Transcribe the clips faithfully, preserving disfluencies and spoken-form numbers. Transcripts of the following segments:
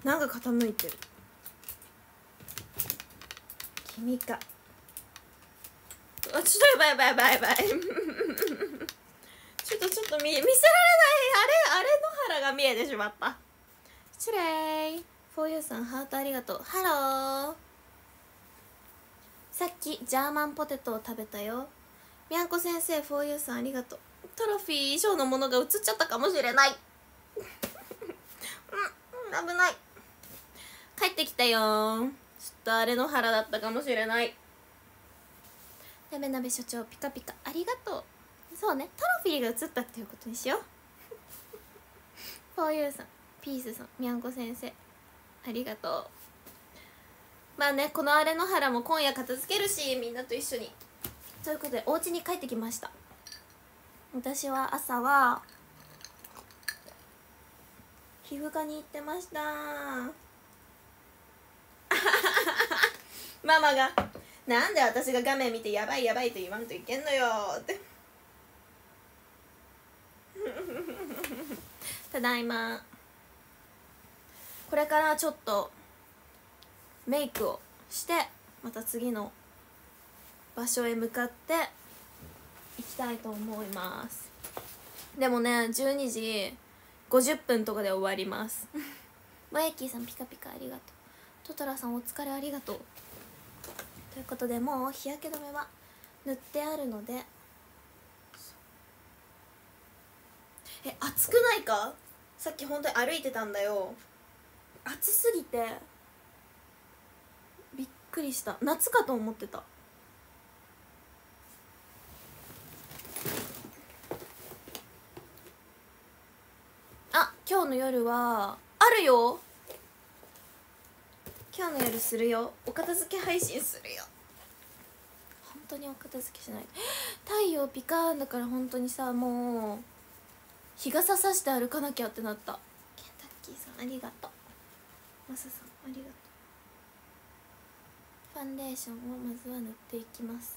なんか傾いてる。君か。あ、ちょっとやばいやばいやばいやばいちょっとちょっと見見せられない。あれあれ野原が見えてしまった。失礼。フォーユーさんハートありがとう。ハロー。さっきジャーマンポテトを食べたよ。みやんこ先生、フォーユーさんありがとう。トロフィー以上のものが映っちゃったかもしれないうん、危ない。帰ってきたよ。ちょっとあれ野原だったかもしれない。なべなべ所長ピカピカありがとう。そうね、トロフィーが映ったっていうことにしようフォーユーさん、ピースさん、みやんこ先生ありがとう。まあね、このあれ野原も今夜片付けるし、みんなと一緒に。ということでお家に帰ってきました。私は朝は皮膚科に行ってましたママがなんで私が画面見てやばいやばいと言わんといけんのよってただいま。これからちょっとメイクをしてまた次の場所へ向かって行きたいと思います。でもね、じゅうにじごじゅっぷんとかで終わりますマエキーさんピカピカありがとう。トトラさんお疲れありがとう。ということで、もう日焼け止めは塗ってあるので。え、暑くないか？さっき本当に歩いてたんだよ。暑すぎてびっくりした。夏かと思ってた。あ、今日の夜はあるよ。今日の夜するよ。お片付け配信するよ。本当にお片付けしない。太陽ピカーンだから本当にさ、もう日傘さして歩かなきゃってなった。ケンタッキーさんありがとう。マサさんありがとう。ファンデーションをまずは塗っていきます。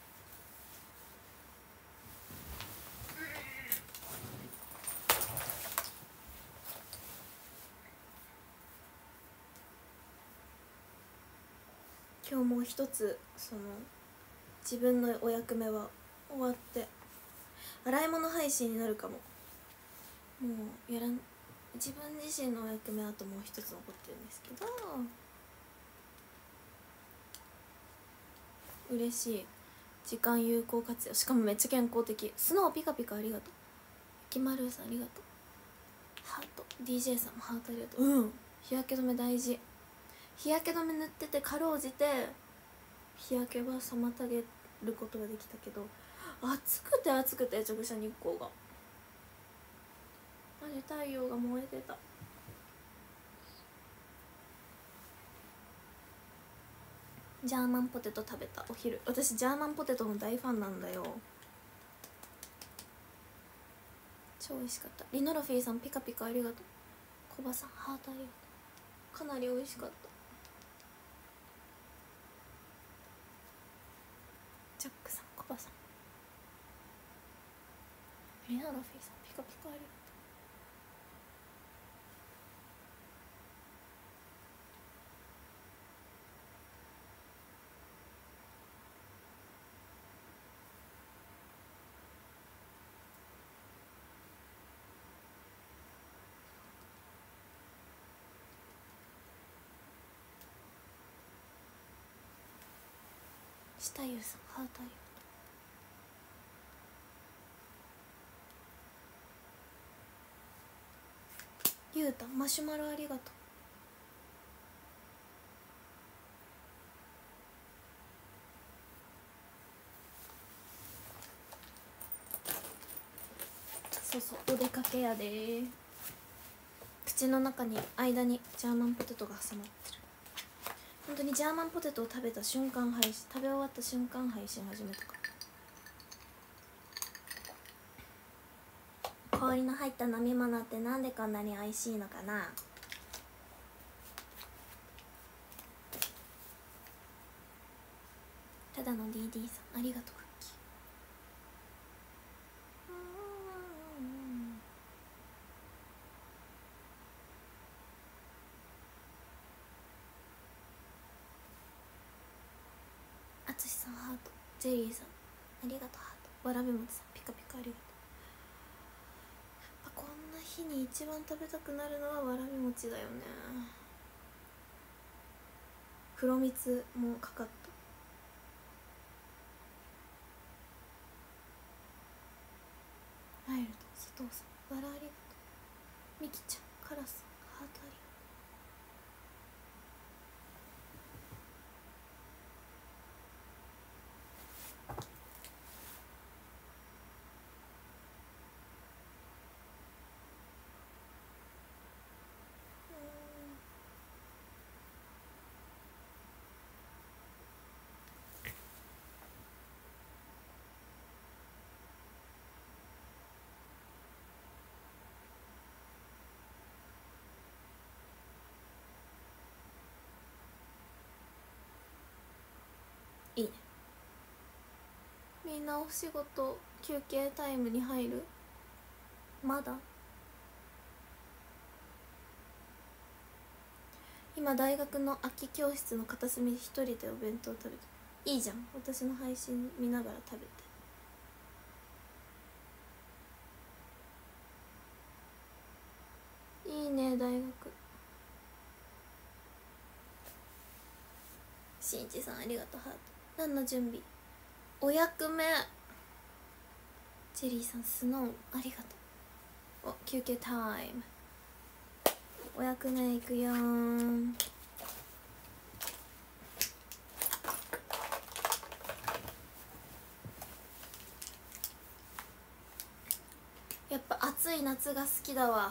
今日もう一つその自分のお役目は終わって洗い物配信になるかも。もうやらん、自分自身のお役目あともう一つ残ってるんですけど、嬉しい。時間有効活用、しかもめっちゃ健康的。スノーピカピカありがとう。きまるさんありがとう。ハート ディージェー さんもハートありがとう。うん、日焼け止め大事。日焼け止め塗っててかろうじて日焼けは妨げることができたけど、暑くて暑くて直射日光がマジ太陽が燃えてた。ジャーマンポテト食べたお昼。私ジャーマンポテトの大ファンなんだよ。超美味しかった。リノロフィーさんピカピカありがとう。コバさんハートありがとう。かなり美味しかった。ジャックさん、コバさん、リノロフィーさんピカピカありがとう。下ゆうさんハートありがとう。ゆうたマシュマロありがとう。そうそう、お出かけやで。口の中に間にジャーマンポテトが挟まってる。本当にジャーマンポテトを食べた瞬間配信、食べ終わった瞬間配信始めたから。氷の入った飲み物ってなんでこんなに美味しいのかな。ただの ディーディー さんありがとう。クッキージェリーさんありがとうハート。わらびもちさんピカピカありがとう。やっぱこんな日に一番食べたくなるのはわらびもちだよね。黒蜜もかかった。ワイルド佐藤さんわらありがとう。みきちゃんカラスさんハートありがとう。いいね。みんなお仕事休憩タイムに入る？まだ？今大学の空き教室の片隅で一人でお弁当食べて。いいじゃん、私の配信見ながら食べて。いいね大学。しんいちさんありがとうハート。何の準備？お役目。ジェリーさんスノーありがとう。お休憩タイム。お役目いくよー。やっぱ暑い夏が好きだわ。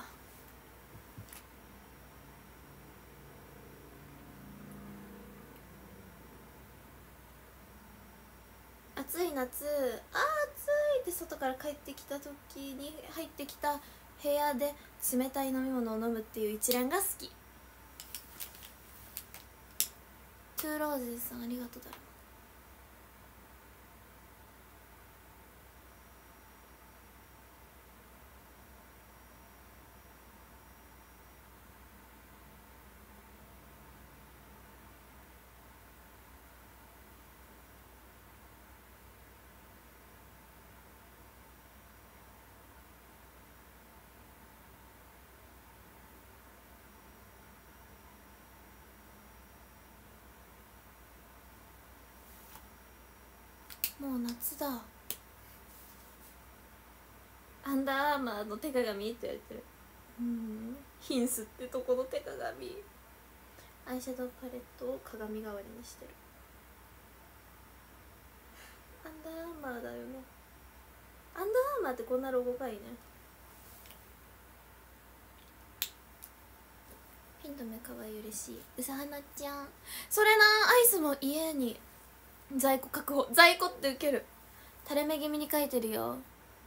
暑い夏、あー暑いって外から帰ってきた時に入ってきた部屋で冷たい飲み物を飲むっていう一連が好き。トゥーローズさんありがとうだろ。もう夏だ。アンダーアーマーの手鏡って言われてる。うんヒンスってとこの手鏡。アイシャドウパレットを鏡代わりにしてる。アンダーアーマーだよね。アンダーアーマーってこんなロゴがいいね。ピンと目かわいい。嬉しい。うさはなちゃんそれな。アイスも家に在庫確保。在庫ってウケる。垂れ目気味に書いてるよ。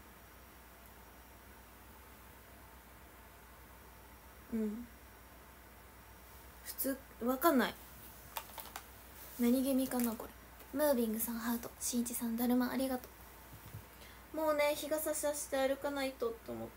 うん普通わかんない。何気味かなこれ。ムービングさんハート。しんいちさんだるまありがとう。もうね日傘さして歩かないとって思った。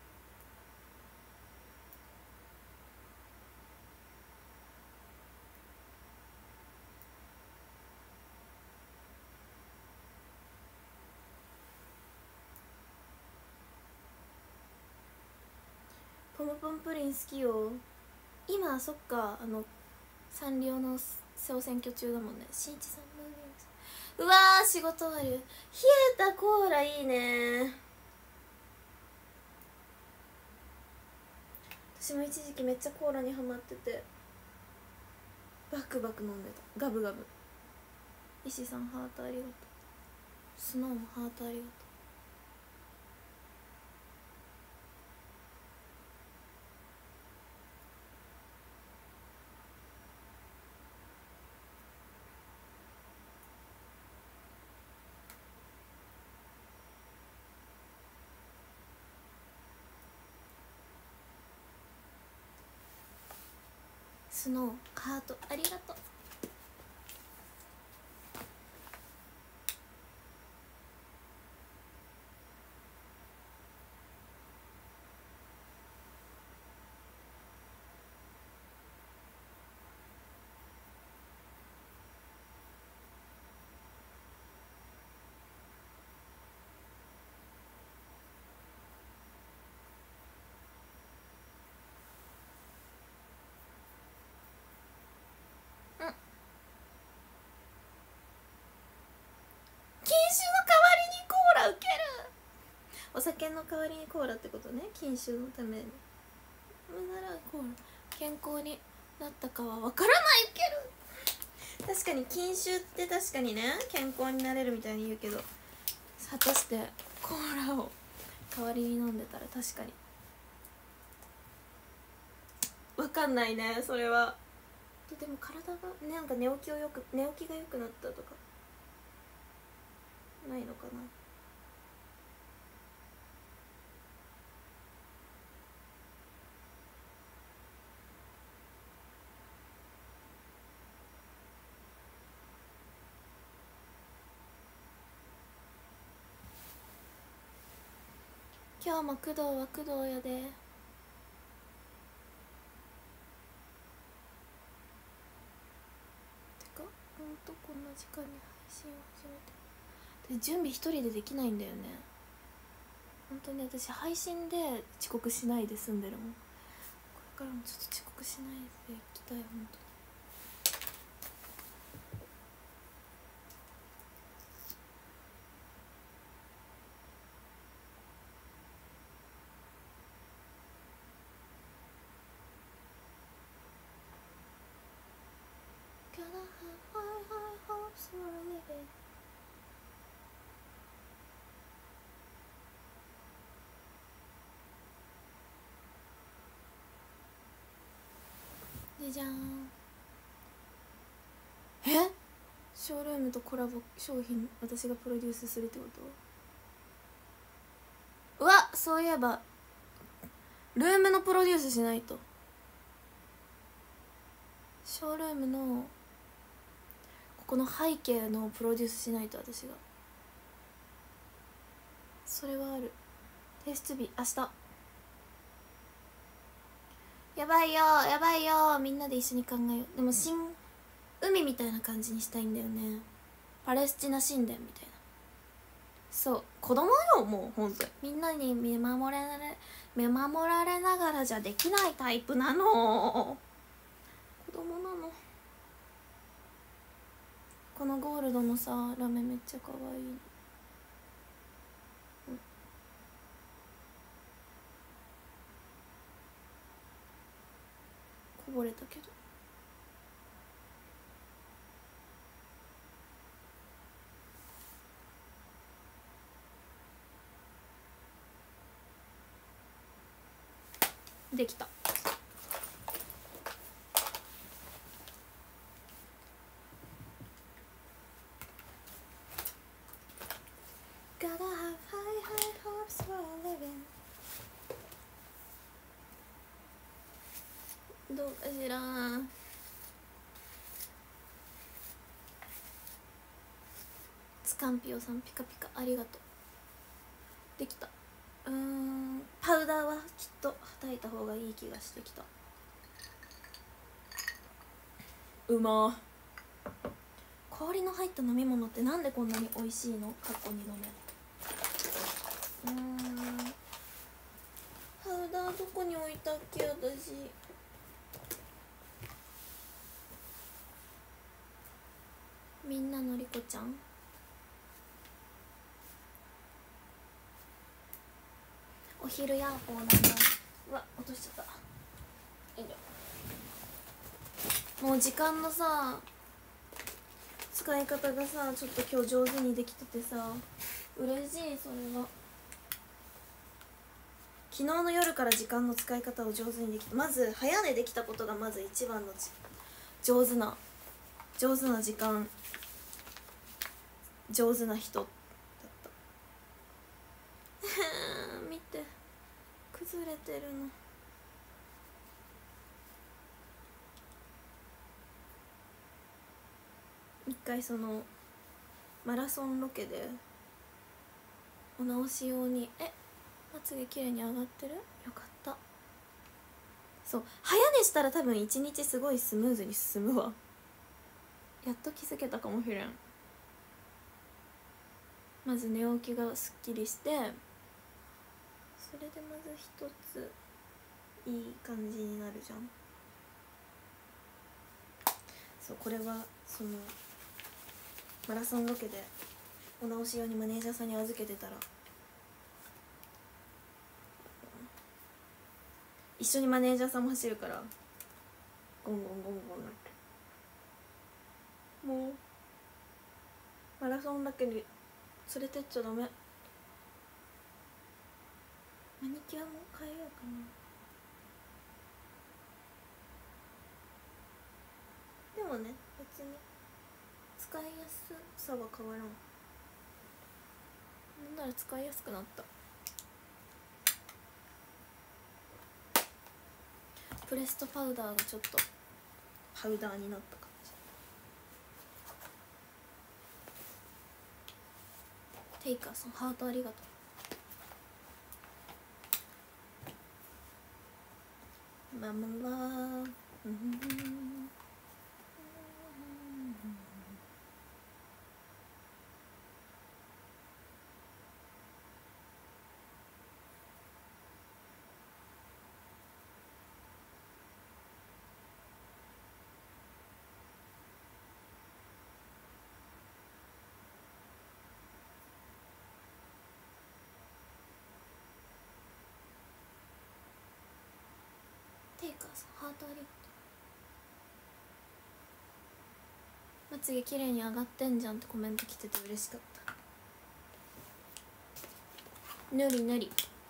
ポムポンプリン好きよ。今そっかあのサンリオの総選挙中だもんね。しんいちさんムービングさん。うわー仕事終わる。冷えたコーラいいね。私も一時期めっちゃコーラにハマっててバクバク飲んでた。ガブガブ。石さんハートありがとう。スノーもハートありがとう。スノーハートありがとう。 酒の代わりにコーラってことね。禁酒のためにならコーラ健康になったかは分からないけど、確かに禁酒って確かにね健康になれるみたいに言うけど、果たしてコーラを代わりに飲んでたら確かに分かんないねそれは。でも体がねなんか寝起きをよく寝起きが良くなったとかないのかな。今日も工藤は工藤やで。てかほんとこんな時間に配信を始めて、で準備一人でできないんだよね。ほんとね私配信で遅刻しないで済んでるもん。これからもちょっと遅刻しないでいきたいほんとに。でじゃーん。えショールームとコラボ商品私がプロデュースするってこと。うわそういえばルームのプロデュースしないと。ショールームのここの背景のプロデュースしないと私が。それはある。提出日明日。やばいよやばいよ、みんなで一緒に考えよう。でも新海みたいな感じにしたいんだよね。パレスチナ神殿みたいな。そう子供よもうほんとにみんなに見守られ見守られながらじゃできないタイプなの。子供なの。このゴールドのさラメめっちゃ可愛い。こぼれたけどできた。どうかしら。スカンピオさんピカピカありがとう。できた。うーんパウダーはきっとはたいた方がいい気がしてきた。うまー。氷の入った飲み物ってなんでこんなに美味しいの。過去に飲め。うーんパウダーどこに置いたっけ私。みんなのりこちゃんお昼ヤーホーなんだ。うわ落としちゃった。いいよ。もう時間のさ使い方がさちょっと今日上手にできててさ嬉しい。それは昨日の夜から時間の使い方を上手にできて、まず早寝できたことがまず一番の上手な上手な時間上手な人だった見て崩れてるの。一回そのマラソンロケでお直し用にえまつげ綺麗に上がってる。よかった。そう早寝したら多分一日すごいスムーズに進むわ。やっと気づけたかもしれん。まず寝起きがすっきりして、それでまず一ついい感じになるじゃん。そうこれはそのマラソンロケでお直し用にマネージャーさんに預けてたら一緒にマネージャーさんも走るからゴンゴンゴンゴンなってもうマラソンだけに連れてっちゃダメ。マニキュアも変えようかな。でもね別に使いやすさは変わらん。なんなら使いやすくなった。プレストパウダーがちょっとパウダーになった感じ。テイカーさんハートありがとう。ママはうんテイカーさんハートありがとう。まつげ綺麗に上がってんじゃんってコメント来てて嬉しかった。ぬりぬり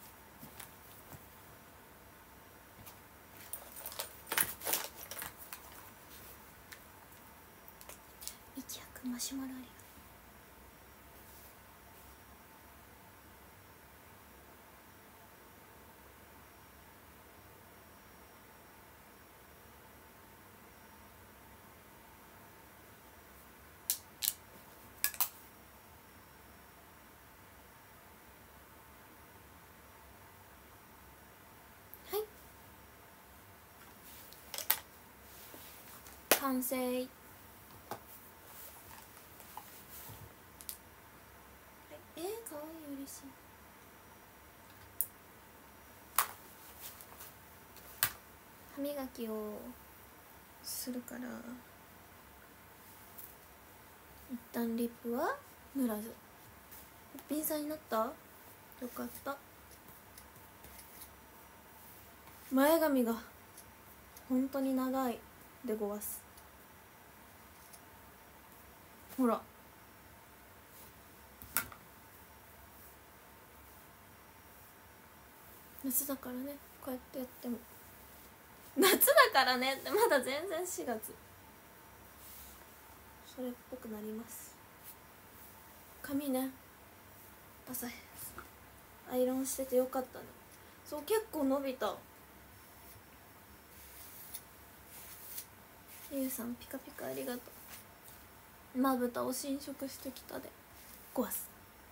一躍マシュマロありがとう。完成。えー、かわいい嬉しい。歯磨きをするから一旦リップは塗らず。ピンさんになった？よかった。前髪が本当に長いでごわす。ほら夏だからねこうやってやっても夏だからねってまだ全然しがつそれっぽくなります。髪ね朝アイロンしててよかったね。そう結構伸びた。ゆうさんピカピカありがとう。まぶたを侵食してきたでごわす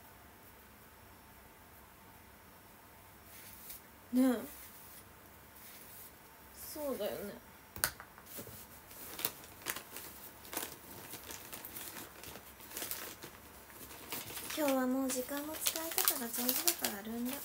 ねえ。そうだよね。今日はもう時間の使い方が上手だからルンルン。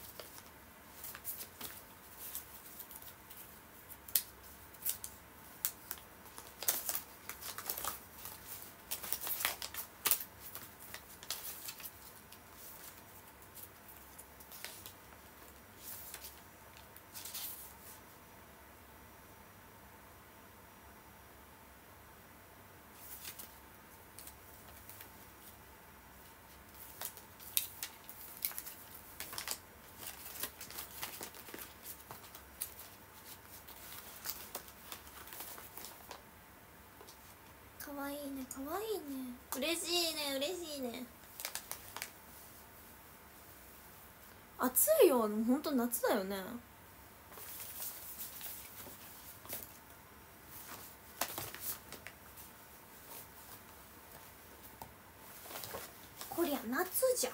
かわいいねかわいいね嬉しいね嬉しいね。暑いよ。ほんと夏だよね。こりゃ夏じゃ。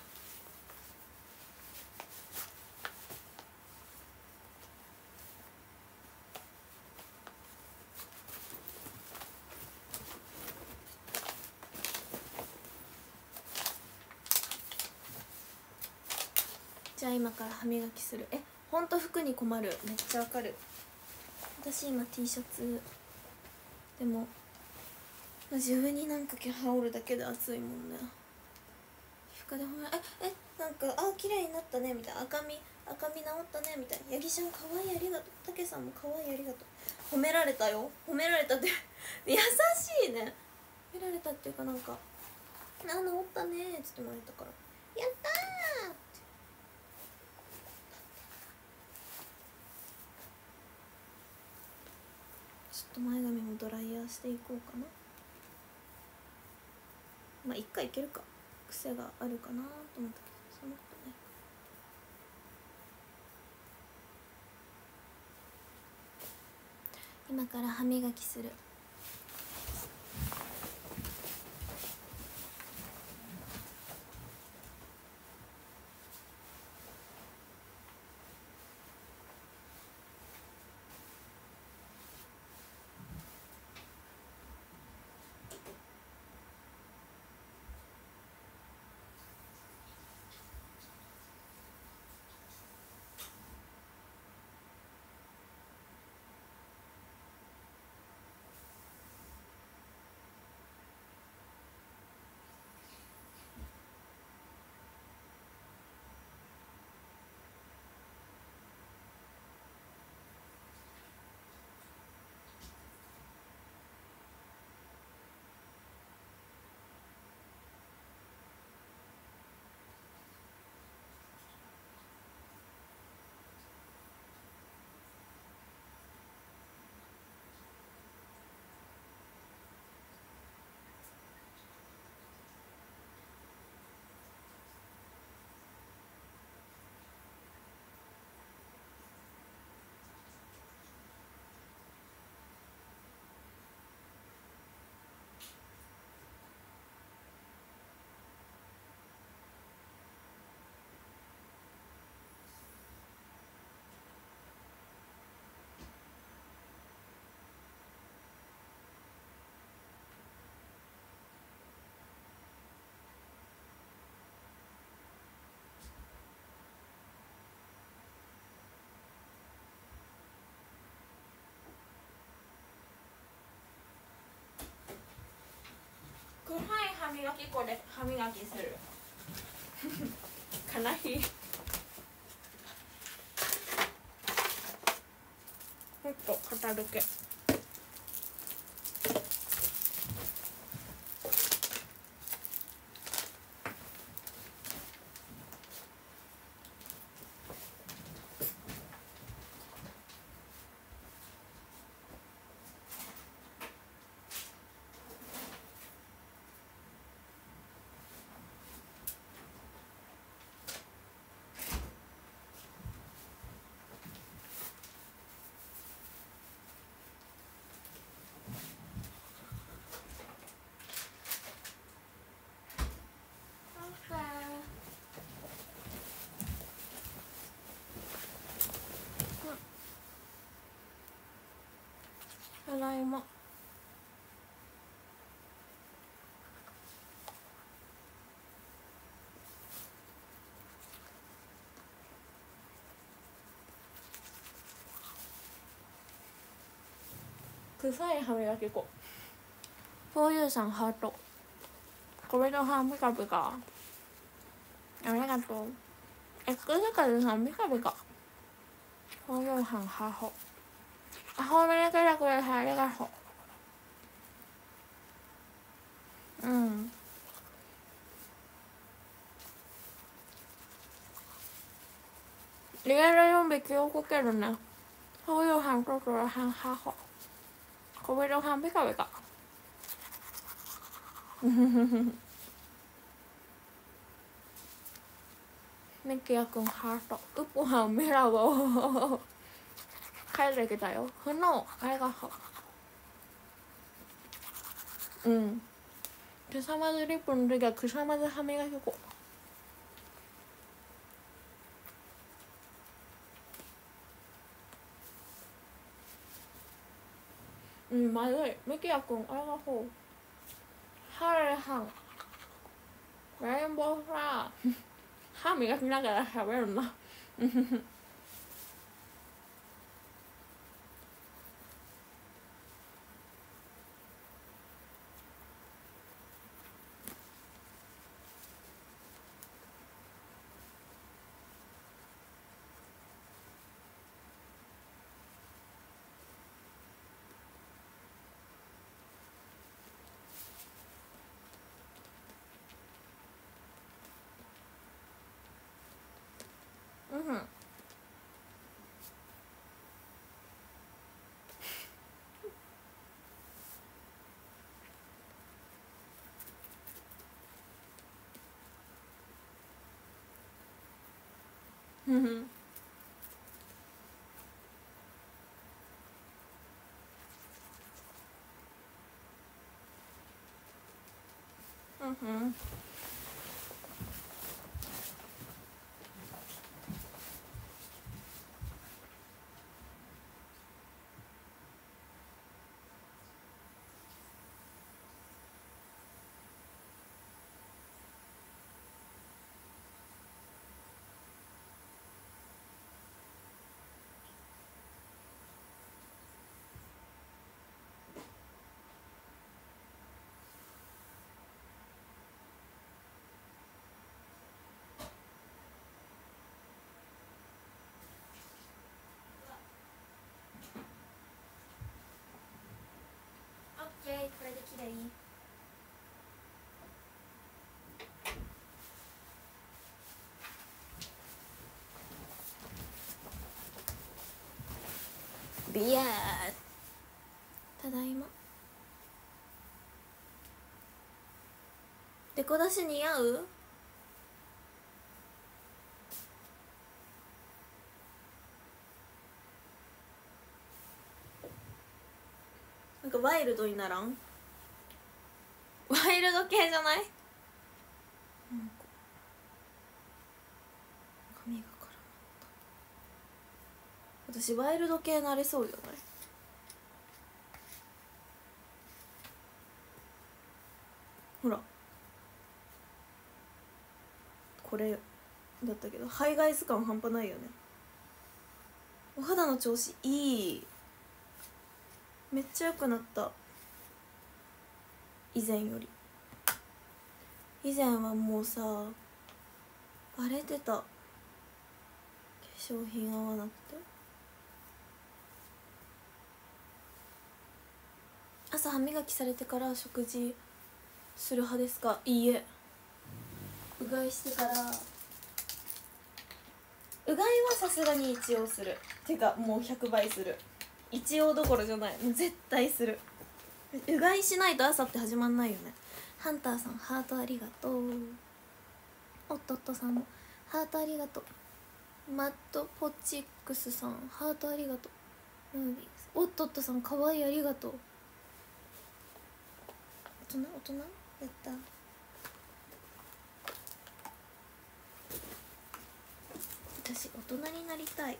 じゃあ今から歯磨きする。えほんと服に困る。めっちゃわかる。私今 T シャツでも自分になんか羽織るだけで暑いもんね。皮膚科でほんまええなんかあ綺麗になったねみたいな赤み赤み治ったねみたいな、ヤギちゃんかわいいありがとう、たけさんもかわいいありがとう、褒められたよ、褒められたって優しいね、褒められたっていうかなんか「あ治ったね」っつって言われたから「やったー」ってちょっと前髪もドライヤーしていこうかな。まあ一回いけるか、癖があるかなと思ったけどそんなことない。今から歯磨きする。暗い歯磨き粉で歯磨きする悲しい。ちょっと片付け。ただいま。臭い歯磨き粉。フォーユーさんハート。これの歯ピカピカ。ありがとう。エクセカルさんピカピカ。フォーユーさんハート。あ、褒めてくれてありがとう。うん。リアルゾンビ気をつけるね。フォーユーさんとそれさんハート。これの歯ピカピカ。ミキヤくんハート。ウポハンミラボ帰ってきたよ。ふのありがとう。うん。くさまずリップの時はくさまず歯磨き粉。うん、まずい。ミキヤくんありがとう。ハレハンレインボーフラー歯磨きながら喋るなうんふんうんふんうんふんオッケー、これできれい。ビヤー、ただいま。デコ出し似合う？なんかワイルドにならん？ワイルド系じゃない？髪が絡まった。私ワイルド系なれそうじゃない？ほらこれだったけどハイガイズ感半端ないよね。お肌の調子いい、めっちゃ良くなった。以前より。以前はもうさ荒れてた、化粧品合わなくて。朝歯磨きされてから食事する派ですか？いいえ、うがいしてから。うがいはさすがに一応する。てかもうひゃくばいする。一応どころじゃない、もう絶対する。うがいしないと朝って始まんないよね。ハンターさんハートありがとう。おっとっとさんもハートありがとう。マットポチックスさんハートありがとう。ムービーですおっとっとさんかわいい、ありがとう。大人大人やった。私大人になりたい。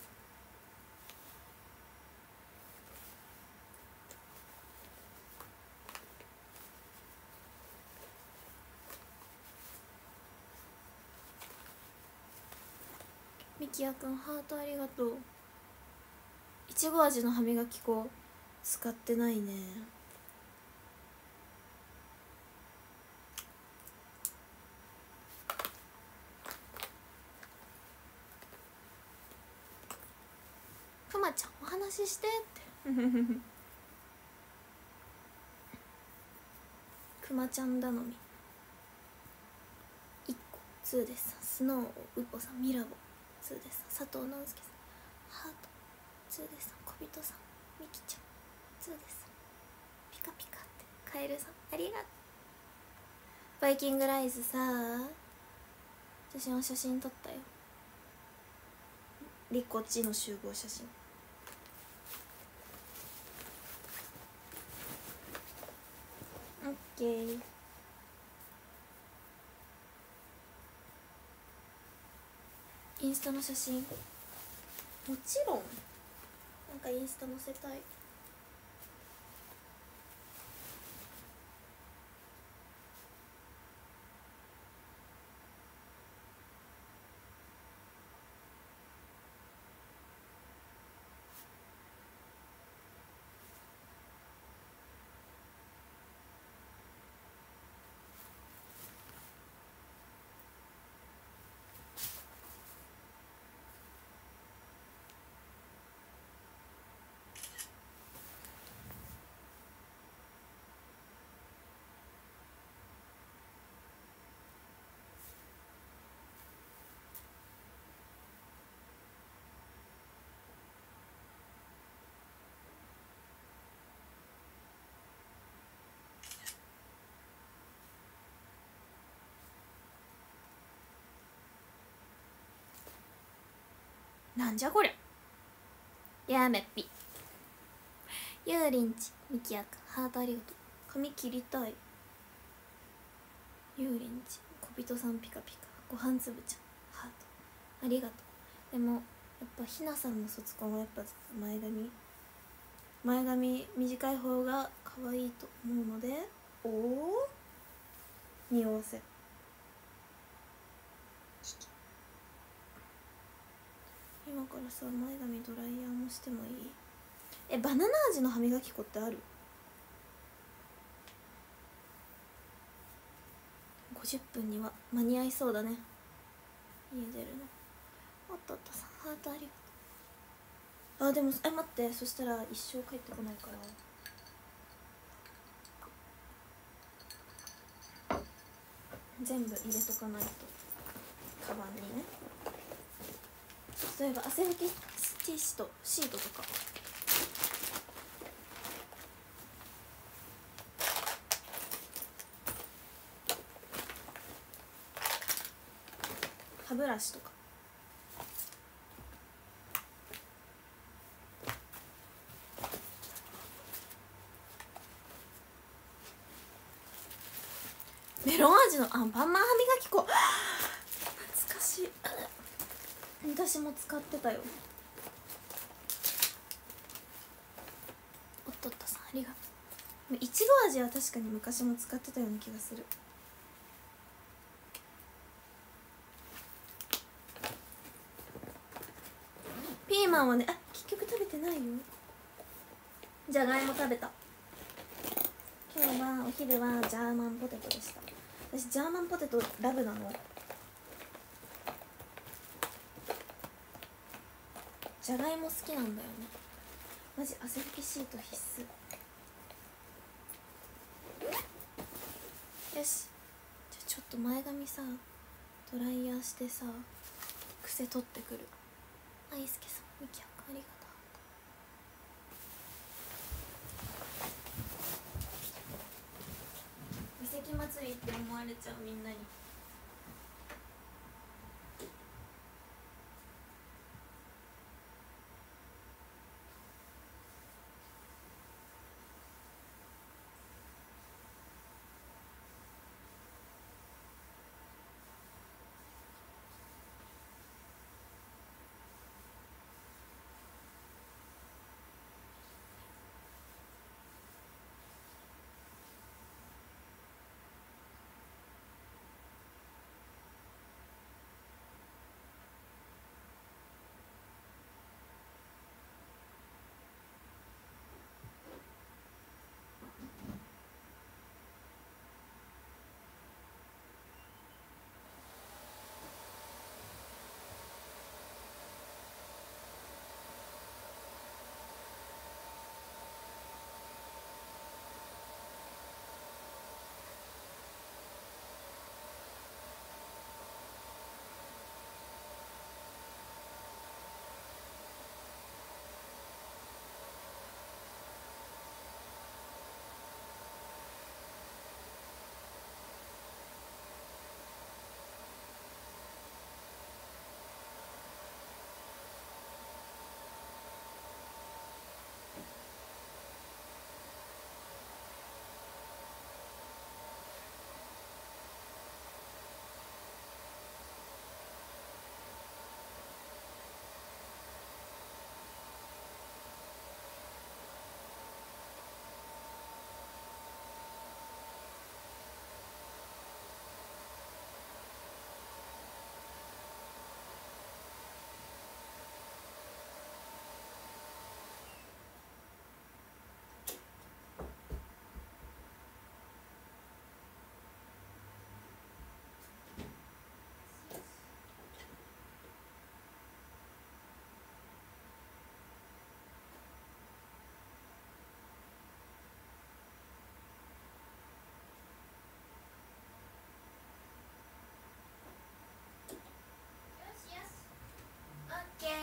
みきやくんハートありがとう。いちご味の歯磨き粉使ってないね。くまちゃんお話ししてってくまちゃん頼み。いっこツーですスノーウポさんミラボツーです佐藤直介さんハートツーです小人さんみきちゃんツーですピカピカってカエルさんありがとう。バイキングライズさ私の写真撮ったよ。リコチの集合写真。オッケー。インスタの写真もちろんなんかインスタ載せたい。 なんじゃこりゃ。やめっぴ。ゆうりんちみきやくハートありがとう。髪切りたい。ゆうりんち小人さんピカピカごはんつぶちゃんハートありがとう。でもやっぱひなさんの卒コンはやっぱ前髪前髪短い方が可愛いと思うので、おお匂わせ。今からさ前髪ドライヤーもしてもいい？え、バナナ味の歯磨き粉ってある？ごじゅっぷんには間に合いそうだね。家出るの。おっとっとさんハートありがとう。あ、でもえ待って、そしたら一生帰ってこないから全部入れとかないと、カバンにね。例えば汗拭きティッシュとシートとか。歯ブラシとか。メロン味のアンパンマン歯磨き粉懐かしい。私も使ってたよ。おっとっとさんありがとう。いちご味は確かに昔も使ってたような気がする。ピーマンはね、あ、結局食べてないよ。じゃがいも食べた。今日はお昼はジャーマンポテトでした。私ジャーマンポテトラブなの。じゃがいも好きなんだよね。マジ汗拭きシート必須。よし、じゃあちょっと前髪さドライヤーしてさ癖取ってくる。あいすけさんみきやくありがとう。遺跡祭りって思われちゃうみんなに。オッケー。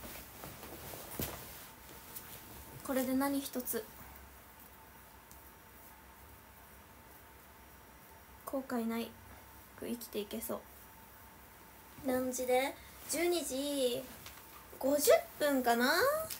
これで何一つ悔ないく生きていけそう。何時でじゅうにじごじゅっぷんかな。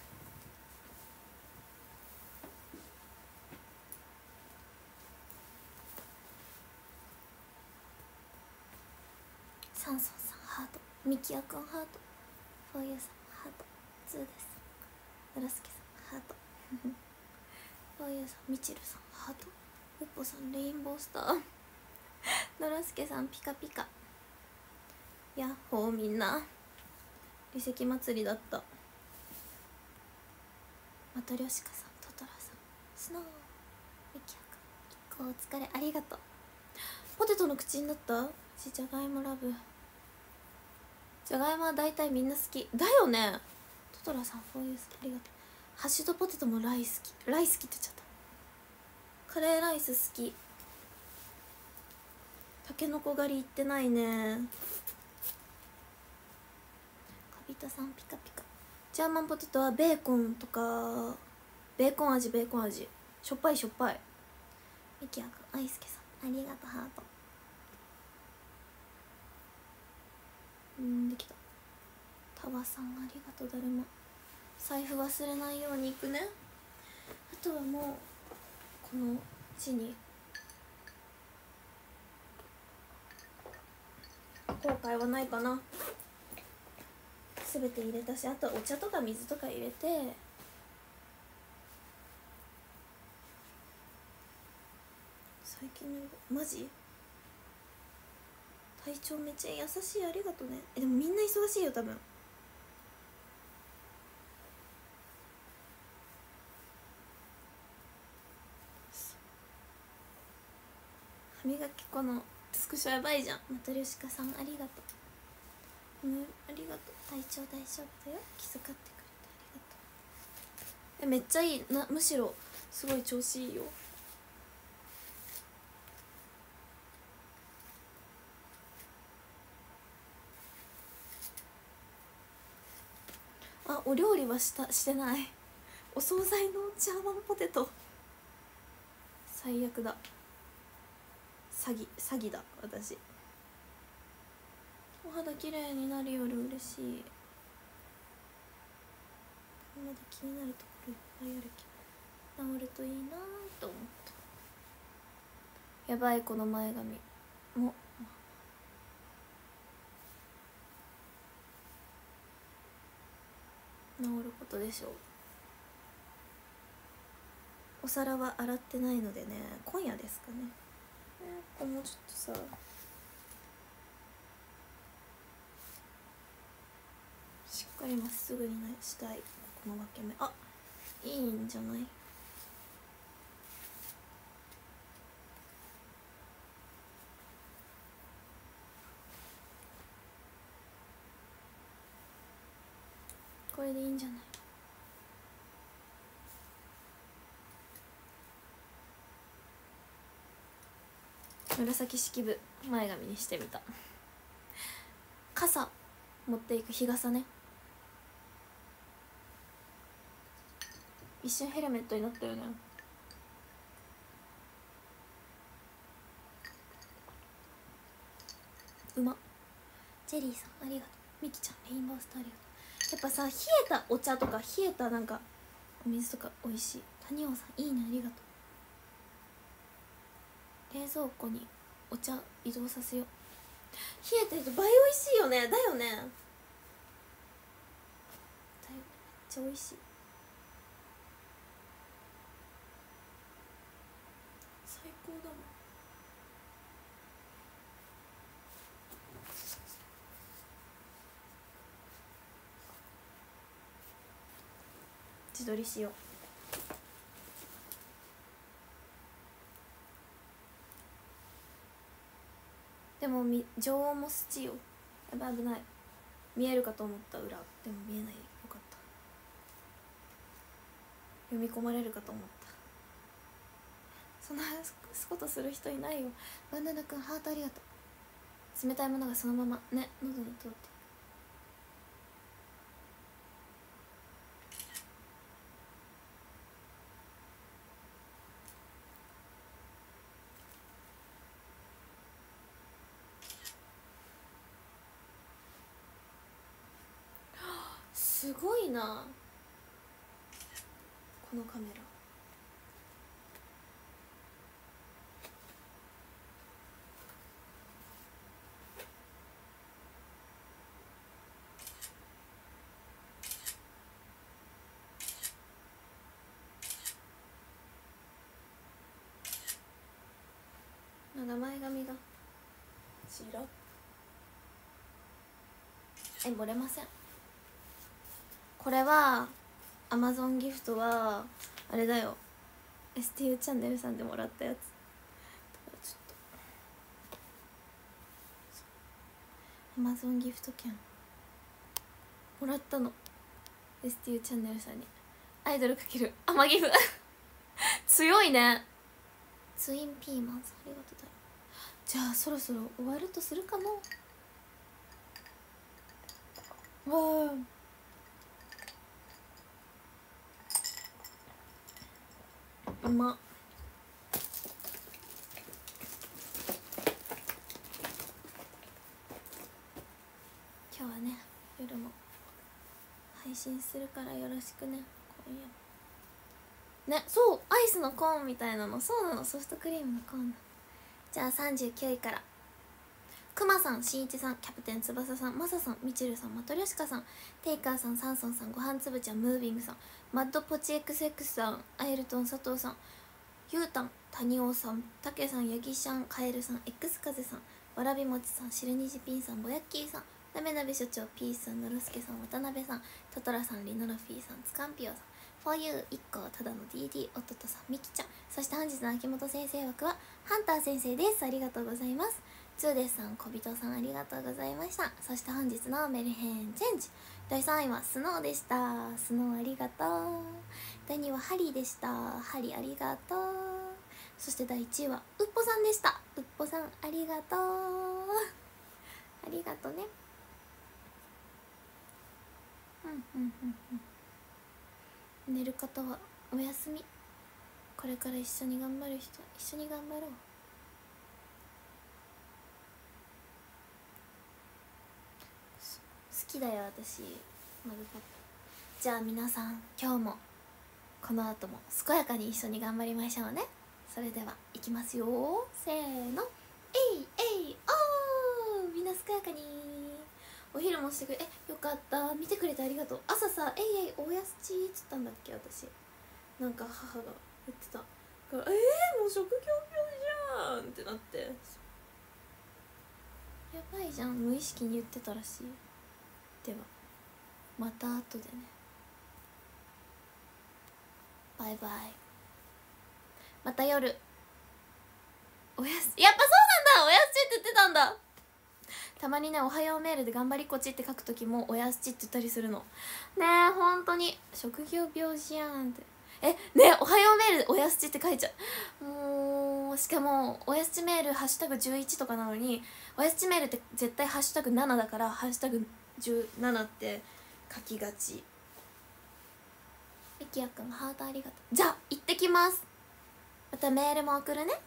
サンソンさんハート、ミキヤくんハート、フォーユーさんハートツーです。ノラスケさんハートフォーユーさん、ミチルさんハート、ウッポさんレインボースターノラスケさんピカピカ。ヤッホーみんな。遺跡祭りだった。マトリョシカさん、トトラさん、スノー、ミキヤくん、一個お疲れありがとう。ポテトの口になった。じゃがいもラブ。じゃがいもは大体みんな好きだよね。トトラさん、フォーユーさんありがとう。ハッシュドポテトもライ好き、ライ好きって言っちゃった。カレーライス好き。たけのこ狩り行ってないね。カビタさんピカピカ。ジャーマンポテトはベーコンとか、ベーコン味、ベーコン味、しょっぱいしょっぱい。ミキヤくん、アイスケさんありがとうハート。うんできた。タワさんありがとう。だるま財布忘れないようにいくね。あとはもうこの地に後悔はないかな。全て入れたし、あとお茶とか水とか入れて、最近のマジ体調めっちゃ優しい、ありがとうね。えでもみんな忙しいよ多分。歯磨き粉のスクショやばいじゃん。マトリョシカさんありがとう。うん、ありがとう。体調大丈夫だよ、気遣ってくれてありがとう。えめっちゃいいな、むしろすごい調子いいよ。あ、お料理はしたしてない。お惣菜のジャーマンポテト最悪だ。詐欺詐欺だ私。お肌綺麗になるより嬉しい。まだ気になるところいっぱいあるけど治るといいなと思った。やばい、この前髪も治ることでしょう。お皿は洗ってないのでね、今夜ですかね。えここもうちょっとさ、しっかりまっすぐにしたい。この分け目、あ、いいんじゃない。これでいいんじゃない。紫式部前髪にしてみた。傘持っていく、日傘ね。一瞬ヘルメットになったよね。うまっ。ジェリーさんありがとう。ミキちゃんレインボースターありがとう。やっぱさ、冷えたお茶とか冷えたなんかお水とか美味しい。谷尾さんいいね、ありがとう。冷蔵庫にお茶移動させよう。冷えてると倍美味しいよね。だよね、だよね、めっちゃ美味しい。最高だもん。自撮りしよう。でもみ常温も土よ。やばい、危ない。見えるかと思った裏。でも見えない。よかった。読み込まれるかと思った。そんなことする人いないよ。バナナくんハートありがとう。冷たいものがそのままね喉に通って。 すごいなこのカメラ。まだ前髪がちらえ漏れません。これはアマゾンギフトはあれだよ エスティーユー チャンネルさんでもらったやつ。ちょっとアマゾンギフト券もらったの エスティーユー チャンネルさんに。アイドルかけるアマギフ強いね。ツインピーマンさんありがとうだよ。じゃあそろそろ終わるとするかの。わあうまっ。今日はね夜も配信するからよろしくね。今夜ね、そうアイスのコーンみたいなの。そうなの、ソフトクリームのコーン。じゃあさんじゅうきゅういからくまさん、しんいちさん、キャプテン翼さん、まささん、みちるさん、マトリョシカさん、テイカーさん、サンソンさん、ごはんつぶちゃん、ムービングさん、マッドポチ エックスエックス さん、アイルトン佐藤さん、ゆうたん、たにおさん、たけさん、やぎしゃん、カエルさん、 X 風さん、わらびもちさん、しるにじピンさん、ぼやっきーさん、なべなべ所長、ピースさん、のろすけさん、渡辺さん、トトラさん、リノロフィーさん、つかんぴおさん、フォーユー いっこただの ディーディー おととさん、みきちゃん。そして本日の秋元先生枠はハンター先生です。ありがとうございます。ツーデスさん、小人さん、ありがとうございました。そして本日のメルヘンチェンジだいさんいはスノーでした。スノーありがとう。だいにいはハリーでした。ハリーありがとう。そしてだいいちいはうっぽさんでした。うっぽさんありがとうありがとうね。うんうんうんうん。寝る方はおやすみ。これから一緒に頑張る人は一緒に頑張ろう。好きだよ私マグカップ。じゃあ皆さん今日もこの後も健やかに一緒に頑張りましょうね。それではいきますよ。せーの、えいえいおー。みんな健やかに。お昼もしてくれ、え、よかった、見てくれてありがとう。朝さ、えいえいおやすちっつったんだっけ私。なんか母が言ってたから、えー、もう職業病じゃんってなって、やばいじゃん、無意識に言ってたらしい。ではまた後でね。バイバイ。また夜おやす、やっぱそうなんだ、おやすちって言ってたんだ。たまにね、おはようメールで頑張りこちって書くときもおやすちって言ったりするのね。え本当に職業病じゃんって。えね、おはようメールでおやすちって書いちゃう。もうしかもおやすちメールハッシュタグじゅういちとかなのに、おやすちメールって絶対ハッシュタグななだから、ハッシュタグじゅうななって書きがち。みきやくんハートありがとう。じゃあ行ってきます。またメールも送るね。